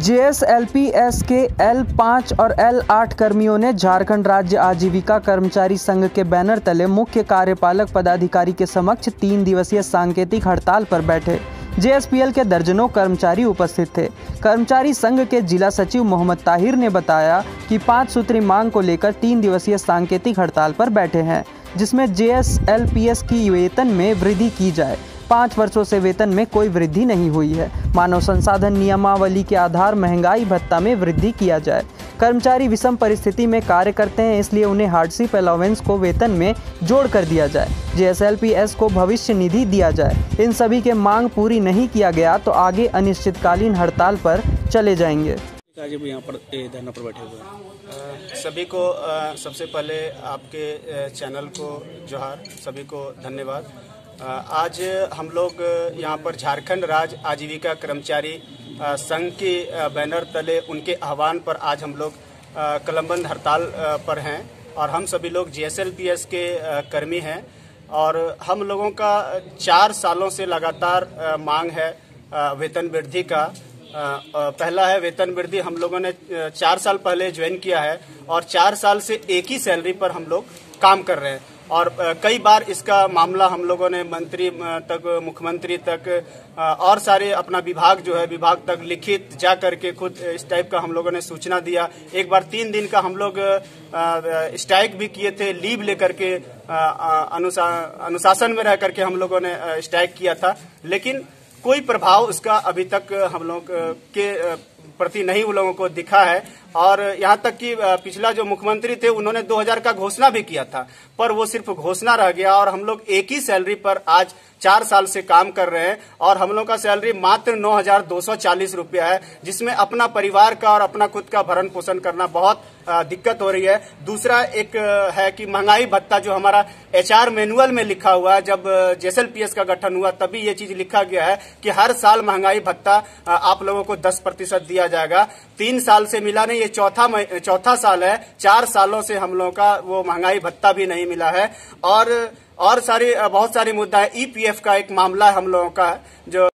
JSLPS के L5 और L8 कर्मियों ने झारखंड राज्य आजीविका कर्मचारी संघ के बैनर तले मुख्य कार्यपालक पदाधिकारी के समक्ष 3 दिवसीय सांकेतिक हड़ताल पर बैठे। जेएसपीएल के दर्जनों कर्मचारी उपस्थित थे। कर्मचारी संघ के जिला सचिव मोहम्मद ताहिर ने बताया कि 5 सूत्री मांग को लेकर 3 दिवसीय सांकेतिक हड़ताल पर बैठे हैं, जिसमें जेएसएलपीएस की वेतन में वृद्धि की जाए। 5 वर्षों से वेतन में कोई वृद्धि नहीं हुई है। मानव संसाधन नियमावली के आधार महंगाई भत्ता में वृद्धि किया जाए। कर्मचारी विषम परिस्थिति में कार्य करते हैं, इसलिए उन्हें हार्डशिप अलाउंस को वेतन में जोड़ कर दिया जाए। जेएसएलपीएस को भविष्य निधि दिया जाए। इन सभी के मांग पूरी नहीं किया गया तो आगे अनिश्चितकालीन हड़ताल पर चले जाएंगे। यहाँ पर धरना पर बैठे हुए हैं। सभी को सबसे पहले आपके चैनल को जोहार, सभी को धन्यवाद। आज हम लोग यहाँ पर झारखंड राज्य आजीविका कर्मचारी संघ के बैनर तले उनके आह्वान पर आज हम लोग कलमबंद हड़ताल पर हैं और हम सभी लोग जेएसएलपीएस के कर्मी हैं और हम लोगों का 4 सालों से लगातार मांग है वेतन वृद्धि का। पहला है वेतन वृद्धि, हम लोगों ने 4 साल पहले ज्वाइन किया है और 4 साल से एक ही सैलरी पर हम लोग काम कर रहे हैं और कई बार इसका मामला हम लोगों ने मंत्री तक, मुख्यमंत्री तक और सारे अपना विभाग जो है विभाग तक लिखित जा करके खुद इस टाइप का हम लोगों ने सूचना दिया। एक बार 3 दिन का हम लोग स्ट्राइक भी किए थे, लीव लेकर के अनुशासन में रह करके हम लोगों ने स्ट्राइक किया था, लेकिन कोई प्रभाव उसका अभी तक हम लोग के प्रति नहीं उन लोगों को दिखा है। और यहाँ तक कि पिछला जो मुख्यमंत्री थे उन्होंने 2000 का घोषणा भी किया था, पर वो सिर्फ घोषणा रह गया और हम लोग एक ही सैलरी पर आज 4 साल से काम कर रहे हैं और हम लोग का सैलरी मात्र 9,240 रुपया है, जिसमें अपना परिवार का और अपना खुद का भरण पोषण करना बहुत दिक्कत हो रही है। दूसरा एक है कि महंगाई भत्ता जो हमारा एचआर मैनुअल में लिखा हुआ है, जब जेएसएलपीएस का गठन हुआ तभी ये चीज लिखा गया है कि हर साल महंगाई भत्ता आप लोगों को 10% दिया जाएगा। 3 साल से मिला नहीं, ये चौथा साल है। 4 सालों से हम लोगों का वो महंगाई भत्ता भी नहीं मिला है और बहुत सारी मुद्दा है। ईपीएफ का एक मामला हम लोगों का जो